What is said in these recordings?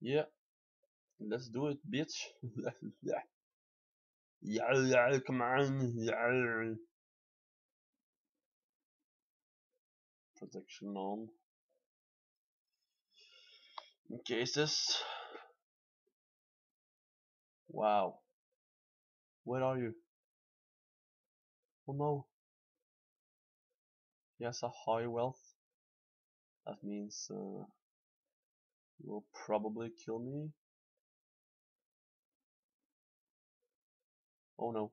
Yeah, let's do it, bitch. Yeah, come on. Yeah. Protection on. In cases. Wow. Where are you? Oh no. He has a high wealth. That means he will probably kill me. Oh no.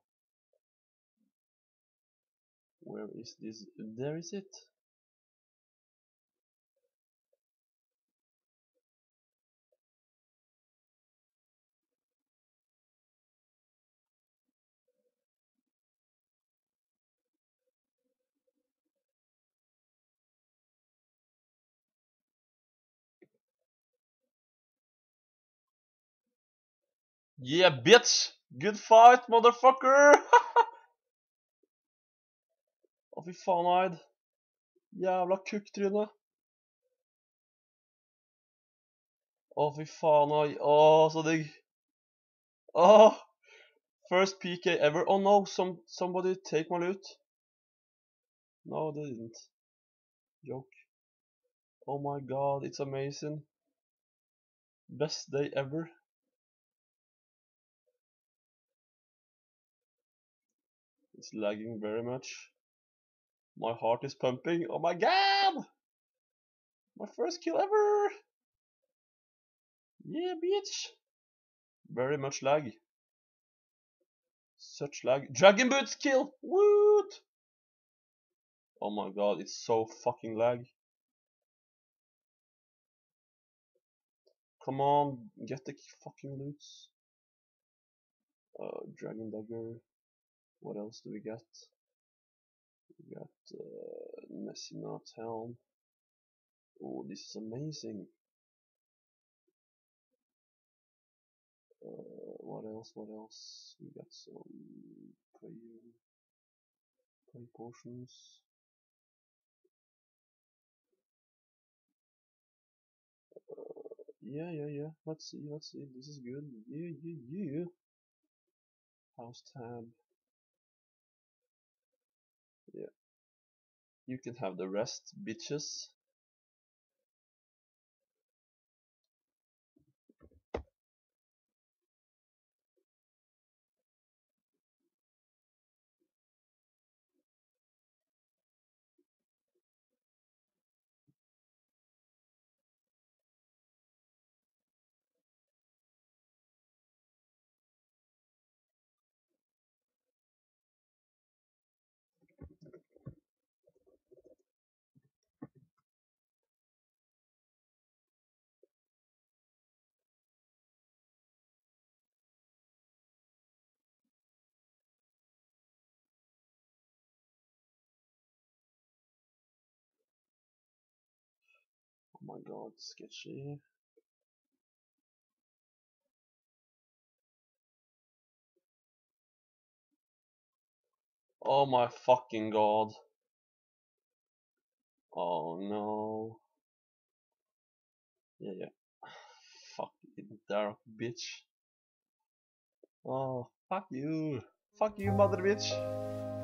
Where is this? There is it. Yeah, bitch! Good fight, motherfucker! Å, fy faen, Eid. Jævla kukktryne. Å, fy faen, Eid. Å, så digg. Oh, first PK ever. Oh no, somebody take my loot. No, they didn't. Joke. Oh my god, it's amazing. Best day ever. It's lagging very much. My heart is pumping. Oh my god! My first kill ever! Yeah, bitch! Very much lag. Such lag. Dragon Boots kill! Woot! Oh my god, it's so fucking lag. Come on, get the fucking loots. Dragon Dagger. What else do we get? We got Messina Town. Oh, this is amazing. What else? What else? We got some play potions. Yeah. Let's see. This is good. Yeah. House tab. Yeah. You can have the rest, bitches. Oh my god, sketchy. Oh my fucking god. Oh no. Yeah. Fucking dark bitch. Oh, fuck you. Fuck you, mother bitch.